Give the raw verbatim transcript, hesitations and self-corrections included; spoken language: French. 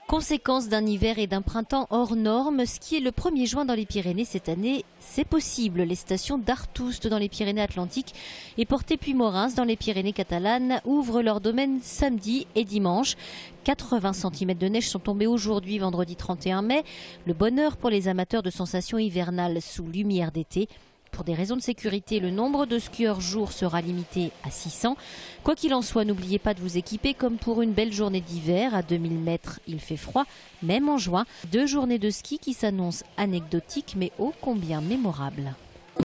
Conséquence d'un hiver et d'un printemps hors normes, skier le premier juin dans les Pyrénées cette année, c'est possible. Les stations d'Artoust dans les Pyrénées-Atlantiques et Portet-Puymorens dans les Pyrénées catalanes ouvrent leur domaine samedi et dimanche. quatre-vingts centimètres de neige sont tombés aujourd'hui, vendredi trente et un mai. Le bonheur pour les amateurs de sensations hivernales sous lumière d'été. Pour des raisons de sécurité, le nombre de skieurs jour sera limité à six cents. Quoi qu'il en soit, n'oubliez pas de vous équiper comme pour une belle journée d'hiver. À deux mille mètres, il fait froid, même en juin. Deux journées de ski qui s'annoncent anecdotiques mais ô combien mémorables.